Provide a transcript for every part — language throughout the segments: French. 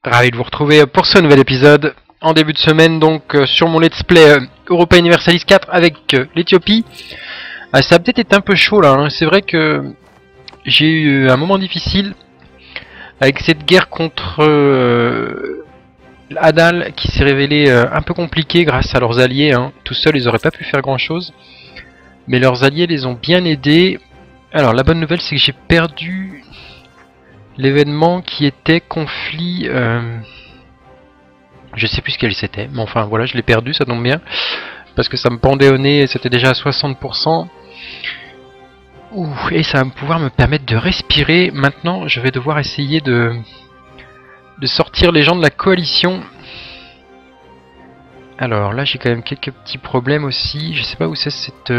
Ravi de vous retrouver pour ce nouvel épisode. En début de semaine, donc, sur mon let's play Europa Universalis 4 avec l'Éthiopie. Ça a peut-être été un peu chaud là, hein. C'est vrai que j'ai eu un moment difficile avec cette guerre contre Adal qui s'est révélée un peu compliquée grâce à leurs alliés. Hein. Tout seuls, ils auraient pas pu faire grand chose. Mais leurs alliés les ont bien aidés. Alors, la bonne nouvelle, c'est que j'ai perdu l'événement qui était conflit... je sais plus ce qu'elle c'était, mais enfin voilà, je l'ai perdu, ça tombe bien. Parce que ça me pendait au nez et c'était déjà à 60%. Ouh, et ça va pouvoir me permettre de respirer. Maintenant, je vais devoir essayer de sortir les gens de la coalition. Alors là, j'ai quand même quelques petits problèmes aussi. Je sais pas où c'est cette...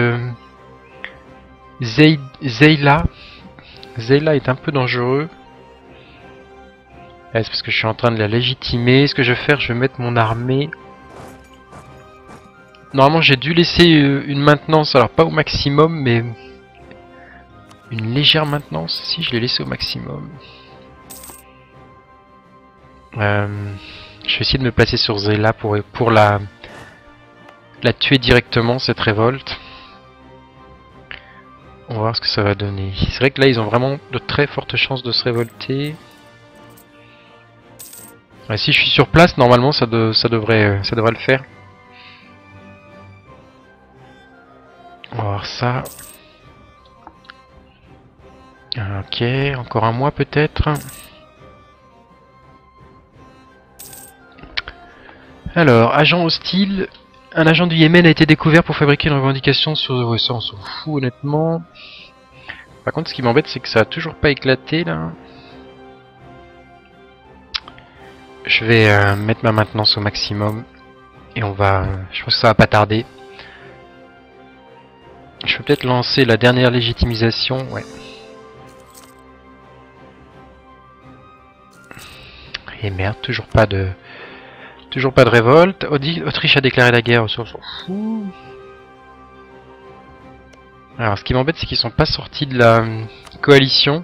Zeyla. Zeyla est un peu dangereux. C'est parce que je suis en train de la légitimer. Ce que je vais faire, je vais mettre mon armée. Normalement, j'ai dû laisser une maintenance, alors pas au maximum, mais une légère maintenance. Si, je l'ai laissé au maximum. Je vais essayer de me placer sur Zeyla pour la tuer directement, cette révolte. On va voir ce que ça va donner. C'est vrai que là, ils ont vraiment de très fortes chances de se révolter. Ouais, si je suis sur place, normalement, ça devrait le faire. On va voir ça. Ok, encore un mois peut-être. Alors, agent hostile. Un agent du Yémen a été découvert pour fabriquer une revendication sur... Ça, on s'en fout honnêtement. Par contre, ce qui m'embête, c'est que ça a toujours pas éclaté là. Je vais mettre ma maintenance au maximum. Et on va... je pense que ça va pas tarder. Je peux peut-être lancer la dernière légitimisation, ouais. Et merde, toujours pas de révolte. Autriche a déclaré la guerre, on s'en fout. Alors, ce qui m'embête, c'est qu'ils sont pas sortis de la coalition.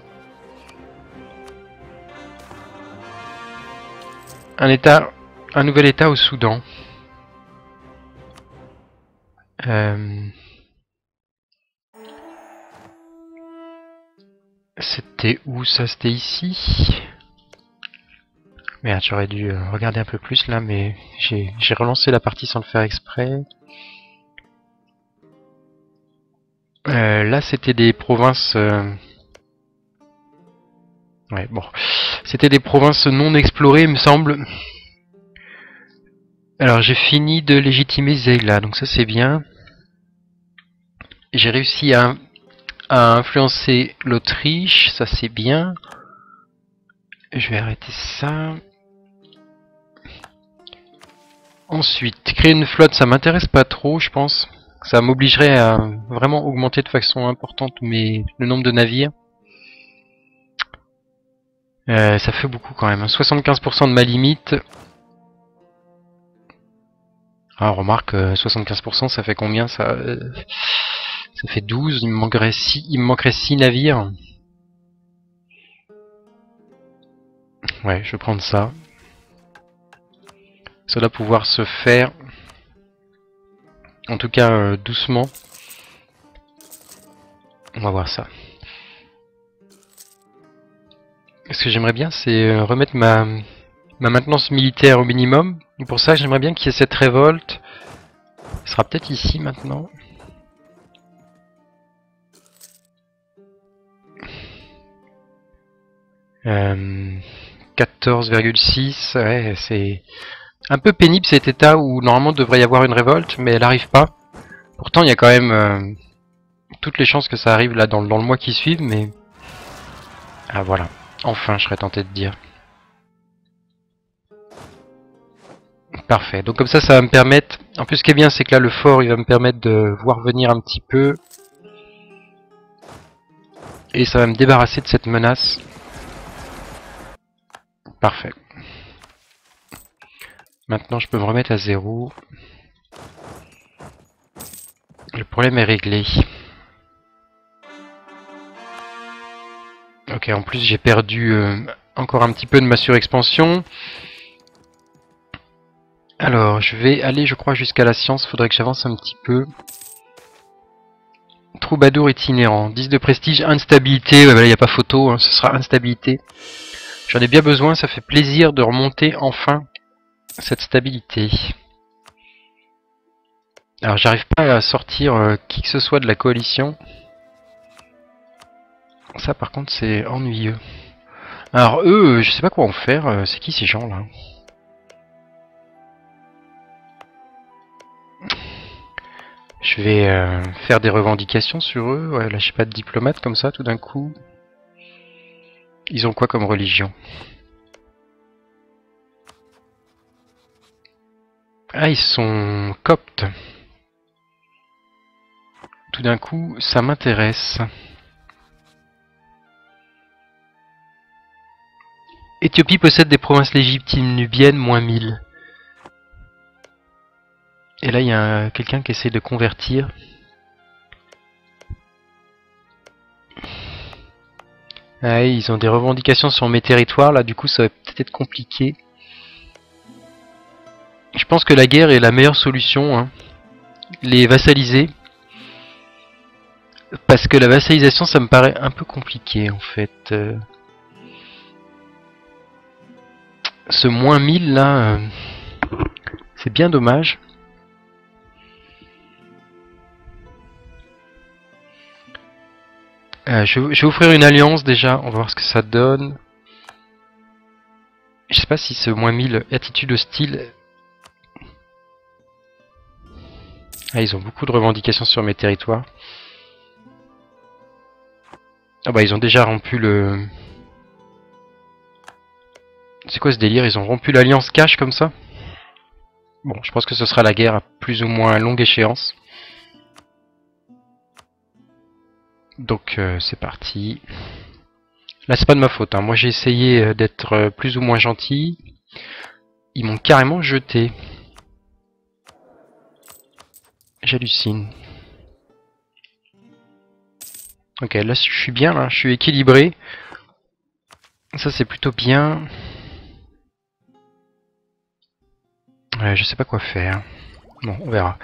Un nouvel état au Soudan. C'était où ça? C'était ici. Merde, j'aurais dû regarder un peu plus là, mais j'ai relancé la partie sans le faire exprès. Là, c'était des provinces... Ouais, bon. C'était des provinces non explorées, il me semble. Alors, j'ai fini de légitimer Zeyla, donc ça c'est bien. J'ai réussi à influencer l'Autriche, ça c'est bien. Je vais arrêter ça. Ensuite, créer une flotte, ça m'intéresse pas trop, je pense. Ça m'obligerait à vraiment augmenter de façon importante le nombre de navires. Ça fait beaucoup quand même. 75% de ma limite. Ah, remarque, 75%, ça fait combien ça? Ça fait 12, il me manquerait 6 navires. Ouais, je vais prendre ça. Ça doit pouvoir se faire. En tout cas, doucement. On va voir ça. Ce que j'aimerais bien, c'est remettre ma maintenance militaire au minimum. Et pour ça, j'aimerais bien qu'il y ait cette révolte. Ce sera peut-être ici maintenant. Euh, 14,6. Ouais, c'est un peu pénible cet état où normalement il devrait y avoir une révolte, mais elle n'arrive pas. Pourtant, il y a quand même toutes les chances que ça arrive là dans le mois qui suit, mais... Ah voilà, enfin je serais tenté de dire. Parfait, donc comme ça va me permettre... En plus ce qui est bien c'est que là le fort il va me permettre de voir venir un petit peu. Et ça va me débarrasser de cette menace. Parfait. Maintenant je peux me remettre à 0. Le problème est réglé. Ok, en plus j'ai perdu encore un petit peu de ma surexpansion. Alors, je vais aller, je crois, jusqu'à la science. Faudrait que j'avance un petit peu. Troubadour itinérant. 10 de prestige, instabilité. Ouais, bah là, il n'y a pas photo, hein, ce sera instabilité. J'en ai bien besoin, ça fait plaisir de remonter enfin cette stabilité. Alors, j'arrive pas à sortir qui que ce soit de la coalition. Ça, par contre, c'est ennuyeux. Alors, eux, je sais pas quoi en faire. C'est qui ces gens-là? Je vais faire des revendications sur eux. Ouais, là, je sais pas, de diplomate comme ça, tout d'un coup. Ils ont quoi comme religion? Ah, ils sont coptes. Tout d'un coup, ça m'intéresse. Éthiopie possède des provinces légitimes nubiennes, moins 1000. Et là, il y a quelqu'un qui essaie de convertir. Ah, ils ont des revendications sur mes territoires, là, du coup, ça va peut-être être compliqué. Je pense que la guerre est la meilleure solution, hein. Les vassaliser. Parce que la vassalisation, ça me paraît un peu compliqué, en fait. Ce moins 1000, là, c'est bien dommage. Je vais offrir une alliance déjà, on va voir ce que ça donne. Je sais pas si ce moins 1000 attitude hostile. Ah, ils ont beaucoup de revendications sur mes territoires. Ah bah ils ont déjà rompu le... C'est quoi ce délire? Ils ont rompu l'alliance cash comme ça? Bon, je pense que ce sera la guerre à plus ou moins longue échéance. Donc c'est parti. Là c'est pas de ma faute, hein. Moi j'ai essayé d'être plus ou moins gentil. Ils m'ont carrément jeté. J'hallucine. Ok, là je suis bien, là, je suis équilibré. Ça c'est plutôt bien. Ouais, je sais pas quoi faire. Bon, on verra.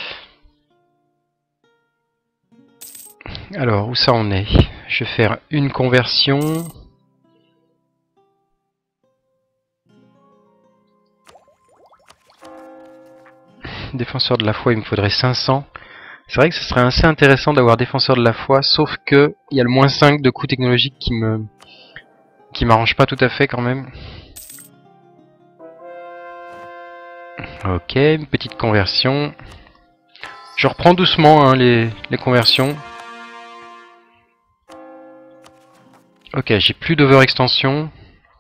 Alors, où ça en est? Je vais faire une conversion. Défenseur de la foi, il me faudrait 500. C'est vrai que ce serait assez intéressant d'avoir défenseur de la foi, sauf que il y a le moins 5 de coût technologique qui m'arrange pas tout à fait quand même. Ok, une petite conversion. Je reprends doucement hein, les conversions. Ok, j'ai plus d'overextension.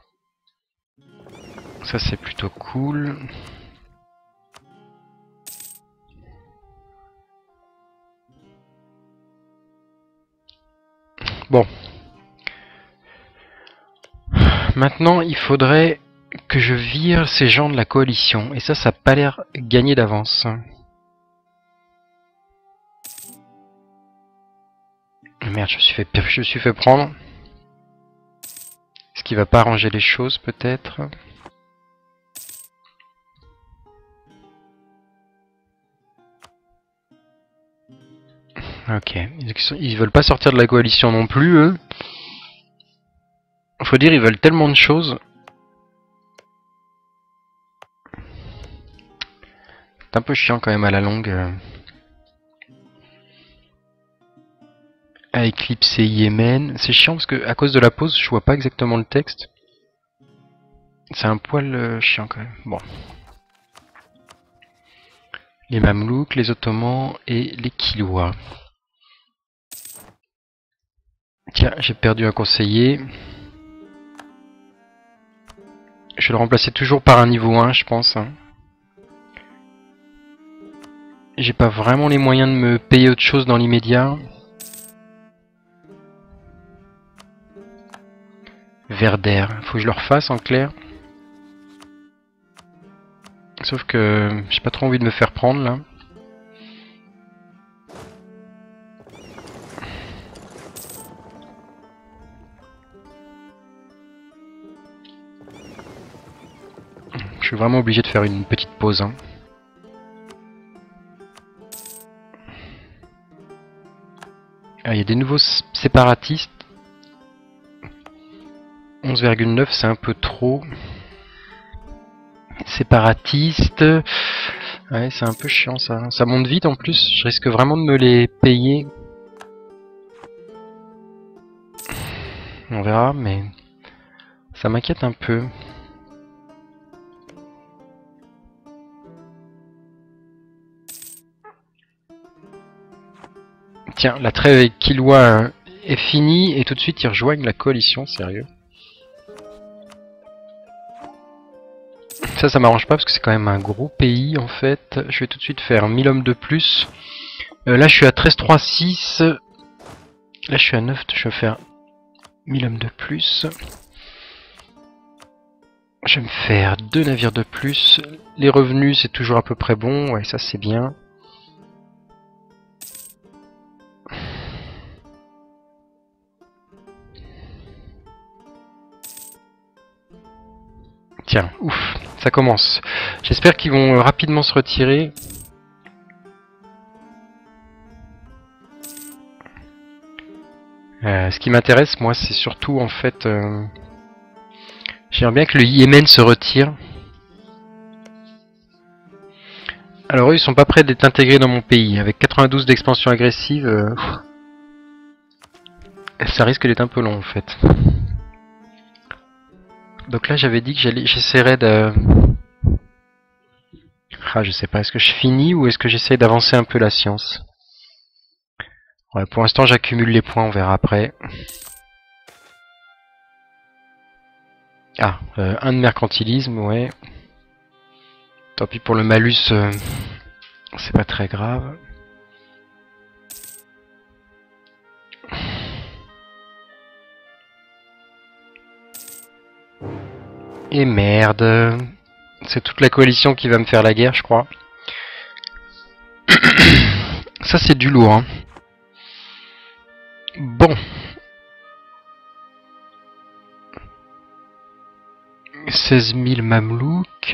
Ça c'est plutôt cool. Bon. Maintenant, il faudrait que je vire ces gens de la coalition. Et ça n'a pas l'air gagné d'avance. Merde, je me suis fait prendre. Ce qui va pas arranger les choses, peut-être. Ok. Ils veulent pas sortir de la coalition non plus, eux. Faut dire, ils veulent tellement de choses. C'est un peu chiant quand même à la longue. À éclipser Yémen. C'est chiant parce que à cause de la pause, je vois pas exactement le texte. C'est un poil chiant quand même. Bon. Les Mamelouks, les Ottomans et les Kilois. Tiens, j'ai perdu un conseiller. Je vais le remplacer toujours par un niveau 1, je pense. J'ai pas vraiment les moyens de me payer autre chose dans l'immédiat. Verder, faut que je le refasse en clair. Sauf que j'ai pas trop envie de me faire prendre là. suis vraiment obligé de faire une petite pause. Hein. Ah, il y a des nouveaux séparatistes. 11,9 c'est un peu trop. Séparatistes. Ouais, c'est un peu chiant ça. Ça monte vite en plus. Je risque vraiment de me les payer. On verra, mais ça m'inquiète un peu. Tiens, la trêve avec Killua est finie et tout de suite ils rejoignent la coalition, sérieux. Ça m'arrange pas parce que c'est quand même un gros pays en fait. Je vais tout de suite faire 1000 hommes de plus. Là je suis à 13,36. Là je suis à 9, je vais faire 1000 hommes de plus. Je vais me faire 2 navires de plus. Les revenus c'est toujours à peu près bon, ouais ça c'est bien. Tiens, ouf, ça commence. J'espère qu'ils vont rapidement se retirer. Ce qui m'intéresse, moi, c'est surtout, en fait... j'aimerais bien que le Yémen se retire. Alors eux, ils sont pas prêts d'être intégrés dans mon pays. Avec 92 d'expansion agressive, ça risque d'être un peu long, en fait. Donc là, j'avais dit que j'essaierais de... Ah, je sais pas, est-ce que je finis ou est-ce que j'essaie d'avancer un peu la science? Ouais, pour l'instant, j'accumule les points, on verra après. Ah, un de mercantilisme, ouais. Tant pis pour le malus, c'est pas très grave. Et merde. C'est toute la coalition qui va me faire la guerre, je crois. Ça, c'est du lourd, hein. Bon. 16 000 mamelouks.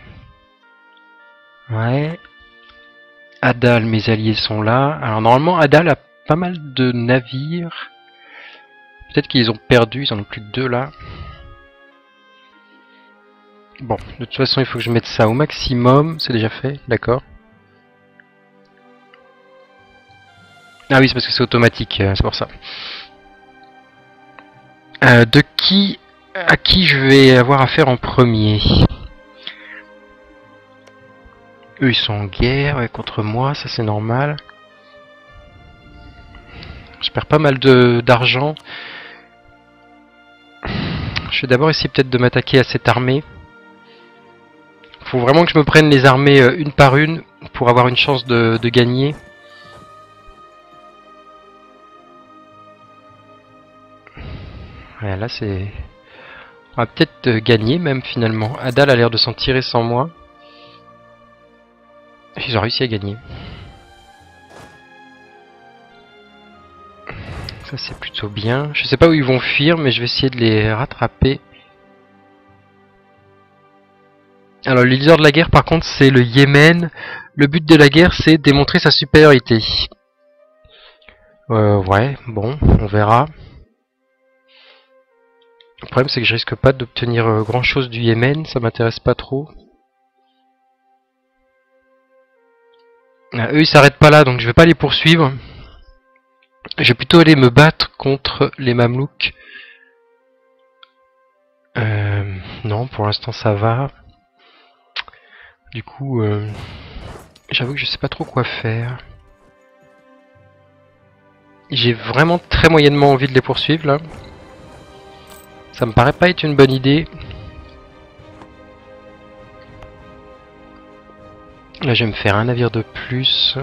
Ouais. Adal, mes alliés sont là. Alors normalement, Adal a pas mal de navires. Peut-être qu'ils ont perdu, ils en ont plus que 2 là. Bon, de toute façon, il faut que je mette ça au maximum. C'est déjà fait, d'accord. Ah oui, c'est parce que c'est automatique, c'est pour ça. À qui je vais avoir affaire en premier? Eux, ils sont en guerre ouais, contre moi, ça c'est normal. Je perds pas mal d'argent. Je vais d'abord essayer peut-être de m'attaquer à cette armée. Faut vraiment que je me prenne les armées une par une pour avoir une chance de gagner. Ouais, là c'est... On va peut-être gagner même finalement. Adal a l'air de s'en tirer sans moi. Ils ont réussi à gagner. Ça c'est plutôt bien. Je sais pas où ils vont fuir mais je vais essayer de les rattraper. Alors le leader de la guerre par contre c'est le Yémen. Le but de la guerre c'est démontrer sa supériorité. Ouais, bon, on verra. Le problème c'est que je risque pas d'obtenir grand chose du Yémen, ça m'intéresse pas trop. Eux ils s'arrêtent pas là donc je vais pas les poursuivre. Je vais plutôt aller me battre contre les Mamelouks. Non, pour l'instant ça va. Du coup, j'avoue que je sais pas trop quoi faire. J'ai vraiment très moyennement envie de les poursuivre là. Ça me paraît pas être une bonne idée. Là je vais me faire un navire de plus.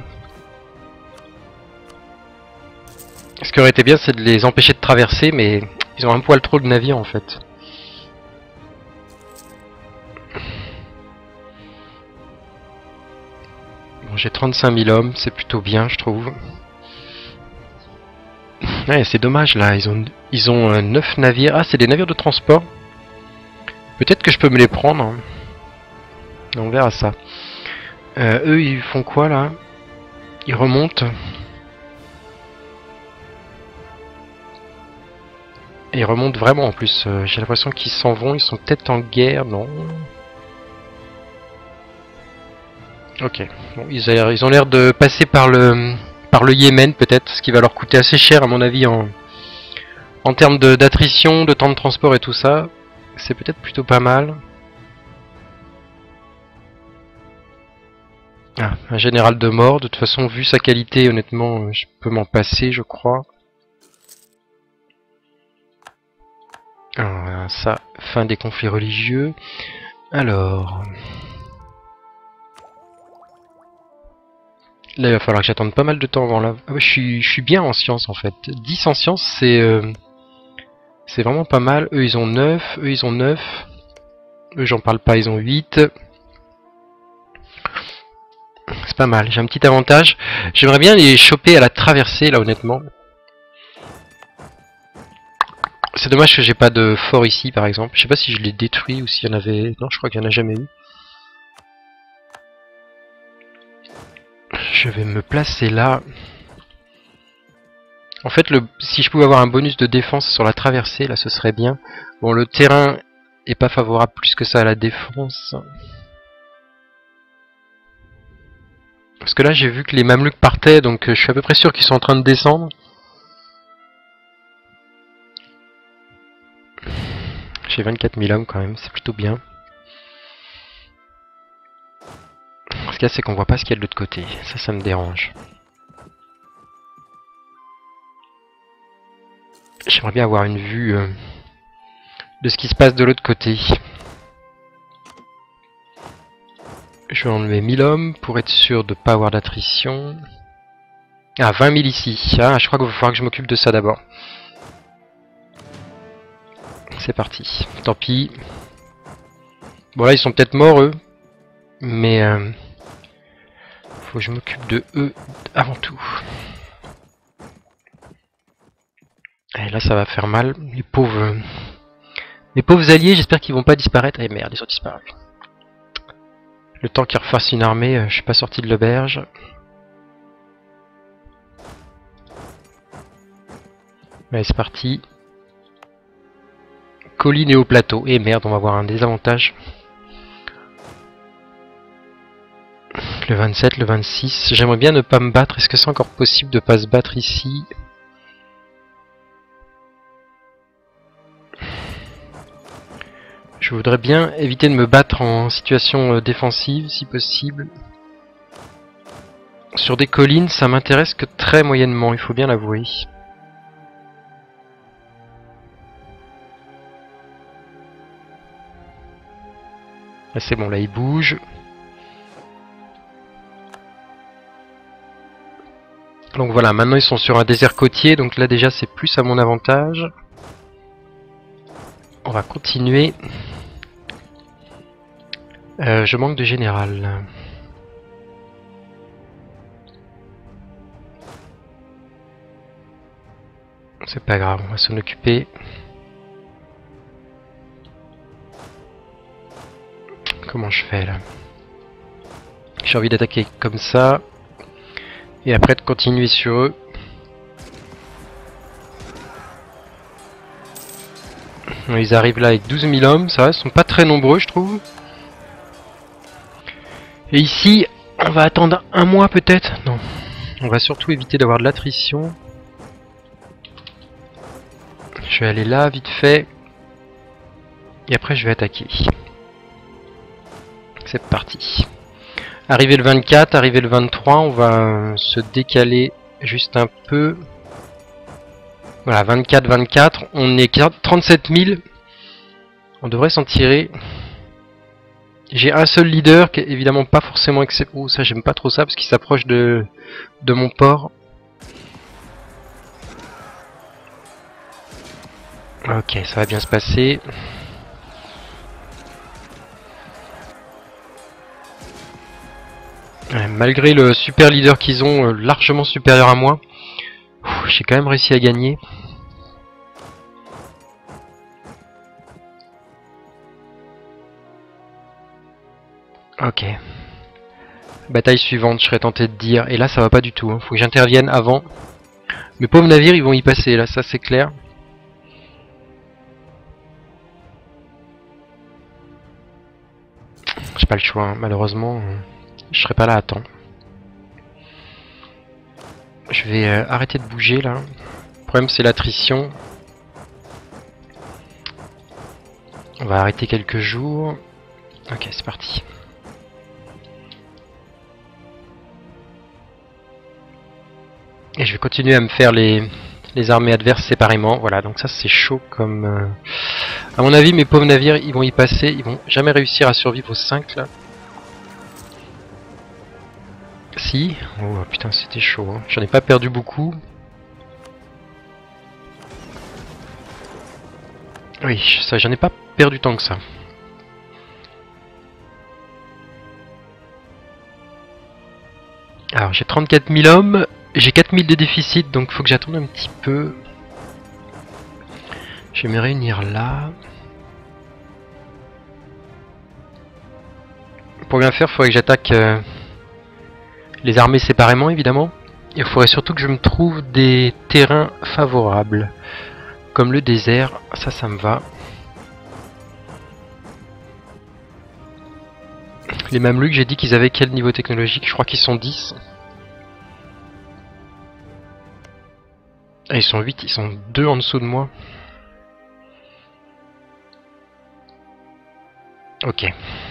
Ce qui aurait été bien c'est de les empêcher de traverser mais ils ont un poil trop de navires en fait. Bon, j'ai 35 000 hommes, c'est plutôt bien je trouve. Ouais, c'est dommage là, ils ont 9 navires. Ah, c'est des navires de transport. Peut-être que je peux me les prendre. On verra ça. Eux, ils font quoi là? Ils remontent. Et ils remontent vraiment en plus. J'ai l'impression qu'ils s'en vont. Ils sont peut-être en guerre, non? Ok. Bon, ils ont l'air de passer par le Yémen peut-être, ce qui va leur coûter assez cher à mon avis en termes d'attrition, de temps de transport et tout ça. C'est peut-être plutôt pas mal. Ah, un général de mort. De toute façon, vu sa qualité, honnêtement, je peux m'en passer, je crois. Alors, ça, fin des conflits religieux. Alors... Là, il va falloir que j'attende pas mal de temps avant là. Ah ouais, je suis bien en science en fait. 10 en science, c'est vraiment pas mal. Eux, ils ont 9. Eux, ils ont 9. Eux, j'en parle pas, ils ont 8. C'est pas mal, j'ai un petit avantage. J'aimerais bien les choper à la traversée, là, honnêtement. C'est dommage que j'ai pas de fort ici, par exemple. Je sais pas si je l'ai détruit ou s'il y en avait... Non, je crois qu'il y en a jamais eu. Je vais me placer là. En fait, si je pouvais avoir un bonus de défense sur la traversée, là, ce serait bien. Bon, le terrain est pas favorable plus que ça à la défense. Parce que là, j'ai vu que les Mamelouks partaient, donc je suis à peu près sûr qu'ils sont en train de descendre. J'ai 24 000 hommes quand même, c'est plutôt bien. Ce qu'il y a, c'est qu'on voit pas ce qu'il y a de l'autre côté. Ça me dérange. J'aimerais bien avoir une vue de ce qui se passe de l'autre côté. Je vais enlever 1000 hommes pour être sûr de ne pas avoir d'attrition. Ah, 20 000 ici. Ah, je crois qu'il va falloir que je m'occupe de ça d'abord. C'est parti. Tant pis. Bon là, ils sont peut-être morts, eux. Mais... faut que je m'occupe de eux avant tout. Et là, ça va faire mal. Les pauvres alliés, j'espère qu'ils vont pas disparaître. Eh merde, ils ont disparu. Le temps qu'ils refassent une armée, je suis pas sorti de l'auberge. Allez, c'est parti. Colline et au plateau. Et merde, on va avoir un désavantage. Le 27, le 26. J'aimerais bien ne pas me battre. Est-ce que c'est encore possible de pas se battre ici? Je voudrais bien éviter de me battre en situation défensive, si possible. Sur des collines, ça m'intéresse que très moyennement, il faut bien l'avouer. Là, c'est bon, là, il bouge. Donc voilà, maintenant ils sont sur un désert côtier, donc là déjà c'est plus à mon avantage. On va continuer. Je manque de général. C'est pas grave, on va s'en occuper. Comment je fais là? J'ai envie d'attaquer comme ça. Et après de continuer sur eux. Ils arrivent là avec 12 000 hommes, ça va, ils sont pas très nombreux je trouve. Et ici, on va attendre un mois peut-être. Non, on va surtout éviter d'avoir de l'attrition. Je vais aller là vite fait. Et après je vais attaquer. C'est parti. Arrivé le 24, arrivé le 23, on va se décaler juste un peu. Voilà, 24, 24, on est 37 000. On devrait s'en tirer. J'ai un seul leader qui est évidemment pas forcément exceptionnel. Oh, ça j'aime pas trop ça parce qu'il s'approche de mon port. Ok, ça va bien se passer. Ouais, malgré le super leader qu'ils ont, largement supérieur à moi, j'ai quand même réussi à gagner. Ok. Bataille suivante, je serais tenté de dire. Et là, ça va pas du tout. Hein. Faut que j'intervienne avant. Mes pauvres navires, ils vont y passer. Là, ça c'est clair. J'ai pas le choix. Hein. Malheureusement, je serai pas là à temps. Je vais arrêter de bouger là. Le problème, c'est l'attrition. On va arrêter quelques jours. Ok, c'est parti. Et je vais continuer à me faire les armées adverses séparément. Voilà, donc ça c'est chaud comme... À mon avis, mes pauvres navires, ils vont y passer. Ils vont jamais réussir à survivre aux 5 là. Si. Oh putain, c'était chaud. Hein. J'en ai pas perdu beaucoup. Oui, ça, j'en ai pas perdu tant que ça. Alors, j'ai 34 000 hommes. J'ai 4 000 de déficit, donc faut que j'attende un petit peu. Je vais me réunir là. Pour bien faire, il faudrait que j'attaque les armées séparément, évidemment. Il faudrait surtout que je me trouve des terrains favorables. Comme le désert, ça me va. Les Mameluks, j'ai dit qu'ils avaient quel niveau technologique? Je crois qu'ils sont 10. Ah, ils sont 8, ils sont 2 en dessous de moi. Ok.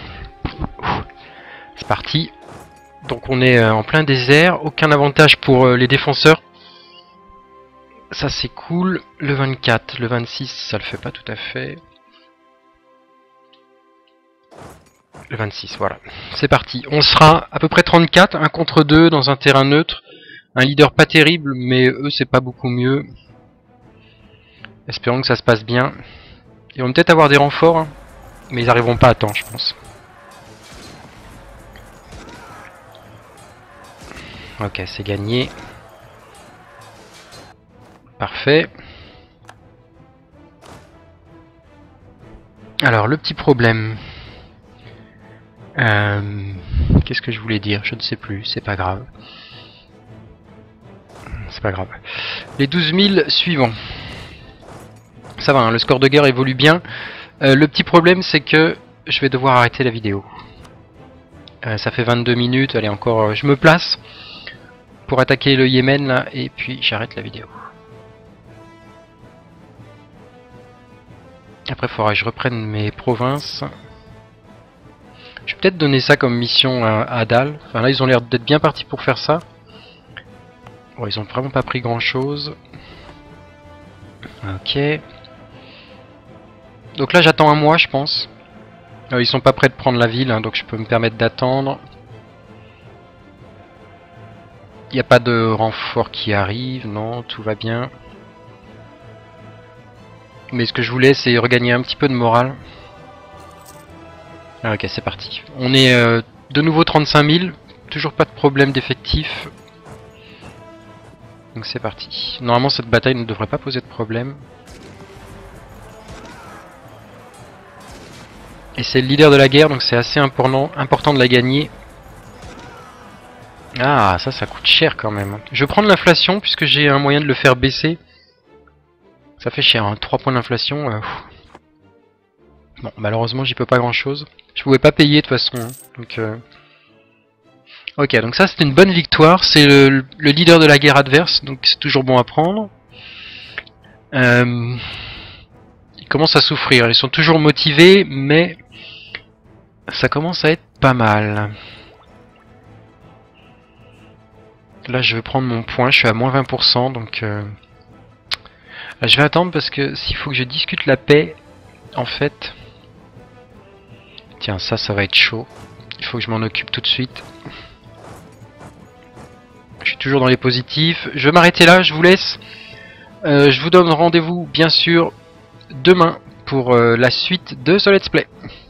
C'est parti. Donc on est en plein désert, aucun avantage pour les défenseurs. Ça c'est cool. Le 24, le 26, ça le fait pas tout à fait. Le 26, voilà. C'est parti. On sera à peu près 34, 1 contre 2 dans un terrain neutre. Un leader pas terrible, mais eux c'est pas beaucoup mieux. Espérons que ça se passe bien. Ils vont peut-être avoir des renforts, hein, mais ils arriveront pas à temps, je pense. Ok, c'est gagné. Parfait. Alors, le petit problème... Qu'est-ce que je voulais dire? Je ne sais plus, c'est pas grave. C'est pas grave. Les 12 000 suivants. Ça va, hein, le score de guerre évolue bien. Le petit problème, c'est que je vais devoir arrêter la vidéo. Ça fait 22 minutes, allez encore, je me place pour attaquer le Yémen là, et puis j'arrête la vidéo. Après, il faudra que je reprenne mes provinces. Je vais peut-être donner ça comme mission à Adal. Enfin là, ils ont l'air d'être bien partis pour faire ça. Bon, ils ont vraiment pas pris grand-chose. Ok. Donc là, j'attends un mois, je pense. Ils sont pas prêts de prendre la ville, hein, donc je peux me permettre d'attendre. Il n'y a pas de renfort qui arrive, non, tout va bien. Mais ce que je voulais, c'est regagner un petit peu de morale. Ah, ok, c'est parti. On est de nouveau 35 000, toujours pas de problème d'effectifs. Donc c'est parti. Normalement, cette bataille ne devrait pas poser de problème. Et c'est le leader de la guerre, donc c'est assez important de la gagner. Ah, ça coûte cher quand même. Je vais prendre l'inflation, puisque j'ai un moyen de le faire baisser. Ça fait cher, hein, 3 points d'inflation. Bon, malheureusement, j'y peux pas grand chose. Je pouvais pas payer de toute façon. Hein, donc, ok, donc ça c'est une bonne victoire. C'est le leader de la guerre adverse, donc c'est toujours bon à prendre. Ils commencent à souffrir. Ils sont toujours motivés, mais ça commence à être pas mal. Là, je vais prendre mon point. Je suis à moins 20%, donc là, je vais attendre parce que s'il faut que je discute la paix, en fait... Tiens, ça va être chaud. Il faut que je m'en occupe tout de suite. Je suis toujours dans les positifs. Je vais m'arrêter là, je vous laisse. Je vous donne rendez-vous, bien sûr, demain pour la suite de ce Let's Play.